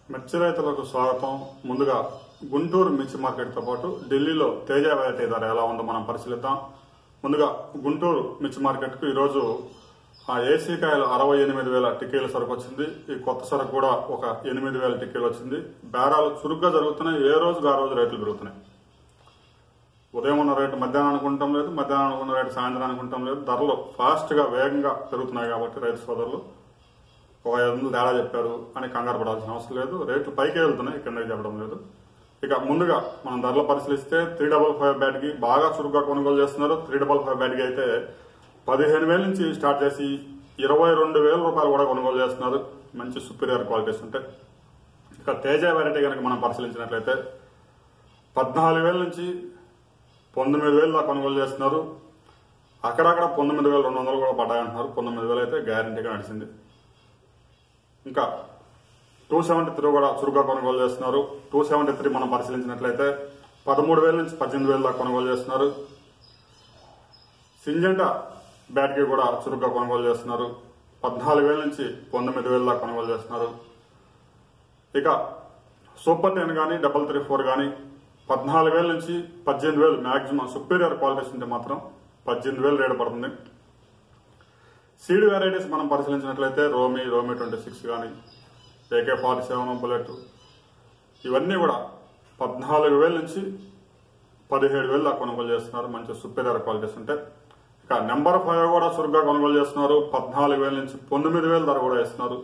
మిర్చి రైతులకు స్వాగతం. ముందుగా గుంటూరు మిర్చి మార్కెట్తో పాటు ఢిల్లీలో తేజ వెరైటీ ధర ఎలా ఉందో మనం పరిశీలిద్దాం. ముందుగా గుంటూరు మిర్చి మార్కెట్కు ఈరోజు ఏసీ కాయలు 68,000 టిక్కీల సరుకు వచ్చింది. ఈ కొత్త సరుకు కూడా ఒక 8,000 టిక్కీలు వచ్చింది. బేరాలు చురుగ్గా జరుగుతున్నాయి. ఏ రోజుకు ఆ రోజు రేట్లు పెరుగుతున్నాయి. ఉదయం ఉన్న రేటు మధ్యాహ్నం అనుకుంటాం లేదు, మధ్యాహ్నం అనుకున్న రేటు సాయంత్రం అనుకుంటాం లేదు. ధరలు ఫాస్ట్గా వేగంగా పెరుగుతున్నాయి కాబట్టి రైతు సోదరులు ఒక 500 తేడా చెప్పారు అని కంగారు పడాల్సిన అవసరం లేదు. రేట్లు పైకి వెళ్తున్నాయి, కిందకి చెప్పడం లేదు. ఇక ముందుగా మనం ధరలు పరిశీలిస్తే 355 బ్యాట్కి బాగా చురుగ్గా కొనుగోలు చేస్తున్నారు. 355 బ్యాట్కి అయితే 15,000 నుంచి స్టార్ట్ చేసి 22,000 రూపాయలు కూడా కొనుగోలు చేస్తున్నారు. మంచి సుపీరియర్ క్వాలిటీస్ ఉంటాయి. ఇక తేజ వెరైటీ కనుక మనం పరిశీలించినట్లయితే 14,000 నుంచి 19,000 దాకా కొనుగోలు చేస్తున్నారు. అక్కడక్కడ 19,200 కూడా పడ్డాయంటున్నారు. 19,000 అయితే గ్యారంటీగా నడిచింది. ఇంకా 273 కూడా చురుగ్గా కొనుగోలు చేస్తున్నారు. 273 మనం పరిశీలించినట్లయితే 13,000 నుంచి 18,000 దాకా కొనుగోలు చేస్తున్నారు. syngenta బ్యాట్కి కూడా చురుగ్గా కొనుగోలు చేస్తున్నారు. 14,000 నుంచి 19,000 దాకా కొనుగోలు చేస్తున్నారు. ఇక సూపర్ 10 కానీ 334 కానీ 14,000 నుంచి 18,000 మాక్సిమం సుపీరియర్ క్వాలిటీస్ ఉంటే మాత్రం 18,000 రేటు పడుతుంది. సీడ్ వెరైటీస్ మనం పరిశీలించినట్లయితే రోమి 26 కానీ AK-47 బుల్లెట్ ఇవన్నీ కూడా 14,000 నుంచి 17,000 దాకా కొనుగోలు చేస్తున్నారు. మంచి సుపీరియర్ క్వాలిటీస్ ఉంటాయి. ఇక నెంబర్ 5 కూడా చురుగ్గా కొనుగోలు చేస్తున్నారు. 14,000 నుంచి 19,000 ధర కూడా ఇస్తున్నారు.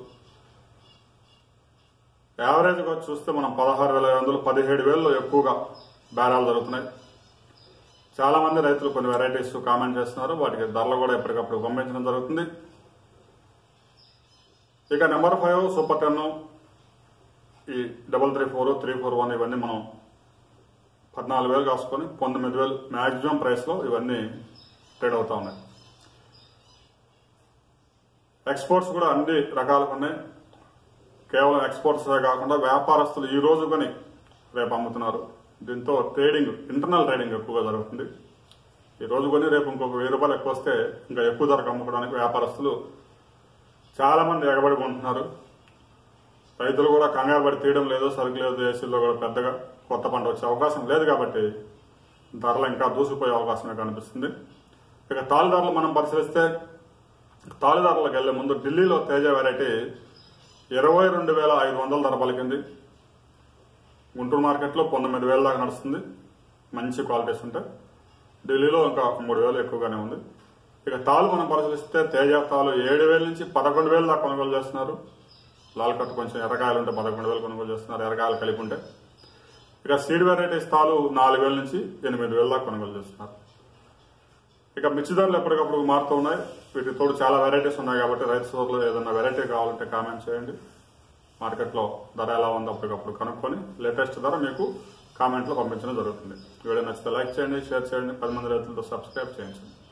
యావరేజ్గా చూస్తే మనం 16,500 17,000 ఎక్కువగా బేరాలు జరుగుతున్నాయి. చాలా మంది రైతులు కొన్ని వెరైటీస్ కామెంట్ చేస్తున్నారు. వాటికి ధరలు కూడా ఎప్పటికప్పుడు పంపించడం జరుగుతుంది. ఇక నెంబర్ 5 సూపర్ 10 ఈ 334 341 ఇవన్నీ మనం 14,000 కాసుకొని 19,000 మాక్సిమం ప్రైస్ లో ఇవన్నీ ట్రేడ్ అవుతా ఉన్నాయి. ఎక్స్పోర్ట్స్ కూడా అన్ని రకాలుగా ఉన్నాయి. కేవలం ఎక్స్పోర్ట్స్ కాకుండా వ్యాపారస్తులు ఈ రోజు కొని రేపు అమ్ముతున్నారు. దీంతో ట్రేడింగ్ ఇంటర్నల్ ట్రేడింగ్ ఎక్కువగా జరుగుతుంది. ఈ రోజు కొని రేపు ఇంకొక 1,000 రూపాయలు ఎక్కువ వస్తే ఇంకా ఎక్కువ ధరకు అమ్ముకోవడానికి వ్యాపారస్తులు చాలా మంది ఎగబడి కొంటున్నారు. రైతులు కూడా కంగారు పడి తీయడం లేదు. సరుకు లేదు. దేశీల్లో కూడా పెద్దగా కొత్త పంట వచ్చే అవకాశం లేదు కాబట్టి ధరలు ఇంకా దూసిపోయే అవకాశమే కనిపిస్తుంది. ఇక తాలు ధరలు మనం పరిశీలిస్తే తాలు ధరలకు వెళ్లే ముందు ఢిల్లీలో తేజ వెరైటీ 22,500 ధర పలికింది. గుంటూరు మార్కెట్లో 19,000 దాకా నడుస్తుంది. మంచి క్వాలిటీస్ ఉంటాయి. ఢిల్లీలో ఇంకా 3,000 ఎక్కువగానే ఉంది. ఇక తాలు మనం పరిశీలిస్తే తేజ తాలు 7,000 నుంచి 11,000 దాకా కొనుగోలు చేస్తున్నారు. లాల్ కట్ కొంచెం ఎర్రకాయలు ఉంటే 11,000 కొనుగోలు చేస్తున్నారు. ఎర్రకాయలు కలిపి ఉంటే. ఇక సీడ్ వెరైటీస్ తాలు 4,000 నుంచి 8,000 దాకా కొనుగోలు చేస్తున్నారు. ఇక మిర్చి ధరలు ఎప్పటికప్పుడు మారుతూ ఉన్నాయి. వీటికి తోడు చాలా వెరైటీస్ ఉన్నాయి కాబట్టి రైతు సోదరులు ఏదైనా వెరైటీ కావాలంటే కామెంట్ చేయండి. మార్కెట్లో ధర ఎలా ఉందో అప్పటికప్పుడు కనుక్కొని లేటెస్ట్ ధర మీకు కామెంట్లో పంపించడం జరుగుతుంది. వీడియో నచ్చితే లైక్ చేయండి, షేర్ చేయండి, 10 మంది రైతులతో సబ్స్క్రైబ్ చేయించండి.